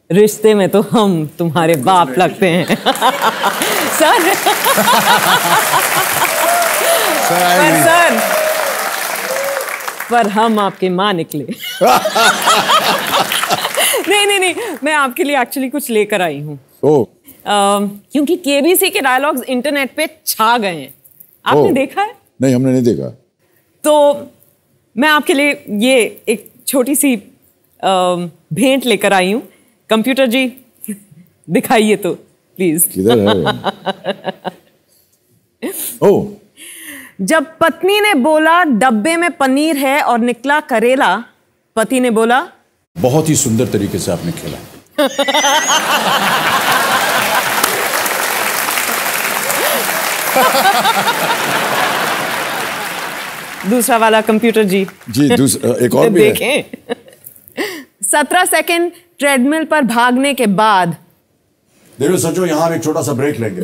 रिश्ते में तो हम तुम्हारे बाप लगते हैं। सर पर हम आपके माँ निकले। नहीं, मैं आपके लिए एक्चुअली कुछ लेकर आई हूँ। क्योंकि केबीसी के डायलॉग्स इंटरनेट पे छा गए हैं। आपने देखा है? नहीं, हमने नहीं देखा। तो मैं आपके लिए ये एक छोटी सी भेंट लेकर आई हूँ। कंप्यूटर जी दिखाइए तो प्लीज। किधर है? ओह, जब पत्नी ने बोला डब्बे में पनीर है और निकला करेला, पति ने बोला बहुत ही सुंदर तरीके से आपने खेला। दूसरा वाला कंप्यूटर जी। एक और भी देखें। 17 सेकंड ट्रेडमिल पर भागने के बाद। देखो सचो, यहाँ हम एक छोटा सा ब्रेक लेंगे।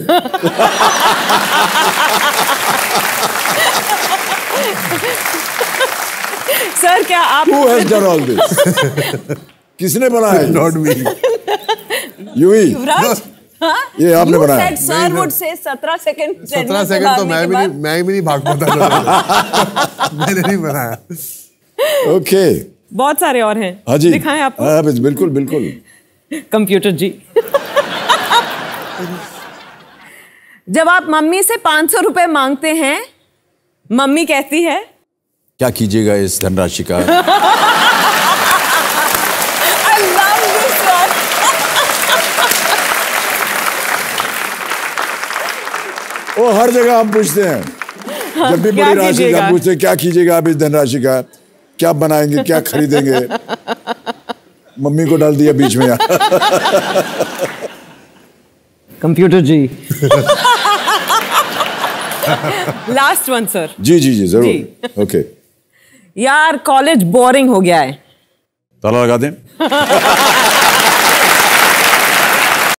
सर क्या आप Who has done all this? किसने बनाया? Not me. युवराज? ये आपने बनाया? Sir would say 17 second. 17 second तो मैं भी नहीं भाग पाता। मैंने नहीं बनाया। ओके, बहुत सारे और हैं। हाँ जी, दिखाएं आपको। बिल्कुल बिल्कुल। कंप्यूटर जी। जब आप मम्मी से 500 रुपए मांगते हैं, मम्मी कहती है क्या कीजिएगा इस धनराशि का? I love this one. वो हर जगह हम पूछते हैं। जब भी बड़ी राशि का पूछते हैं, क्या कीजिएगा आप इस धनराशि का? क्या बनाएंगे, क्या खरीदेंगे? मम्मी को डाल दिया बीच में। कंप्यूटर जी। Last one sir. जी जरूर। ओके। यार कॉलेज बोरिंग हो गया है। ताला लगा दें।